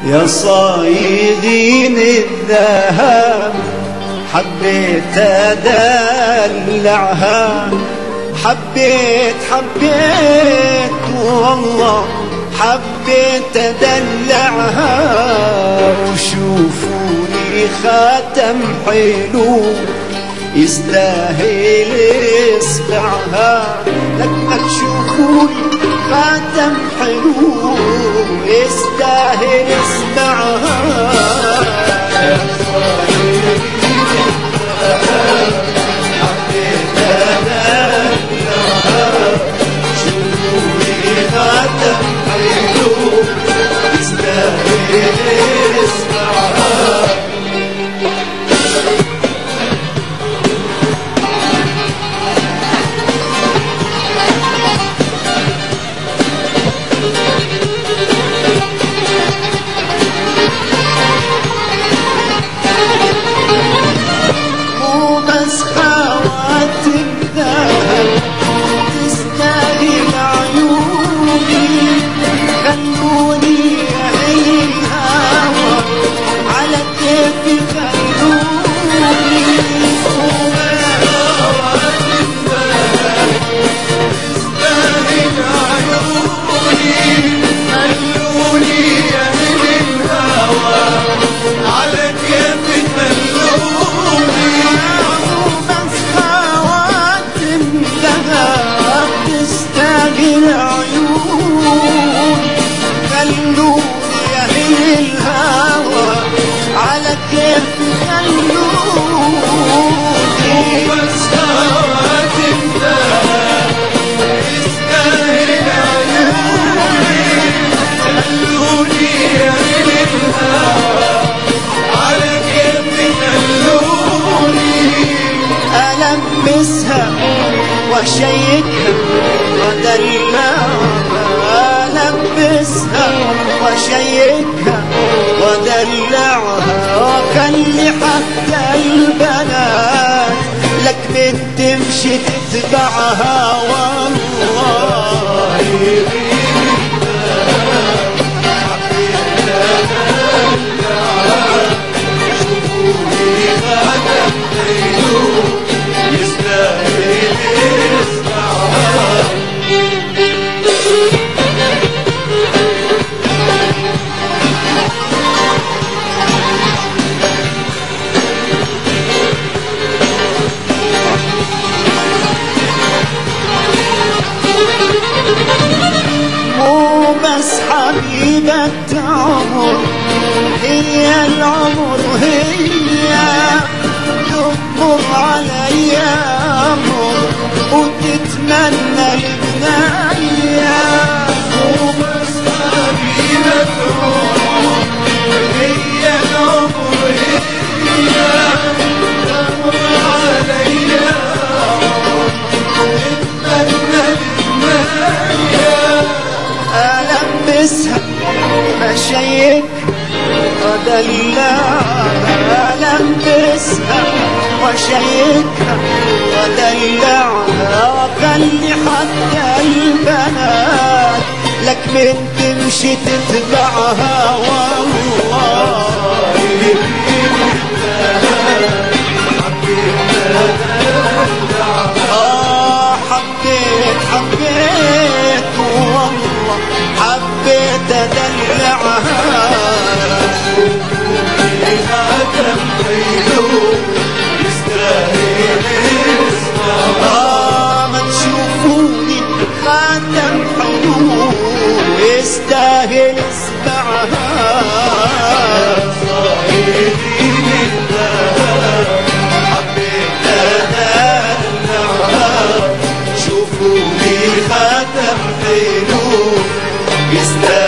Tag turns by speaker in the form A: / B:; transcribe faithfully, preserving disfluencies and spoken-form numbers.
A: يا صايدين الذهب حبيت أدلعها، حبيت حبيت والله حبيت أدلعها. وشوفوني خاتم حلو يستاهل إصبعها، لما تشوفوني خاتم حلو يستاهل إصبعها. وشيكها ودلعها، لبسها وشيكها ودلعها. وخلي حتى البنات لك بنت تمشي تتبعها والله. حبيبة عمر هي العمر، هي تكبر علي أمر وتتمنى البناية. وبس حبيبة عمر هي العمر، هي تكبر علي أمر وتتمنى البناية. ألبسها مشيك ودلعها، ألبسها وشيكها ودلعها. وخلي حتى البنات لك من تمشي تتبعها والله. آه حبيت حبيت والله حبيت أدلعها. خاتم حلو يستاهل إصبعها، ما تشوفوني خاتم حلو يستاهل إصبعها. صايدين الذهب حبيت أدلعها، شوفوني خاتم حلو يستاهل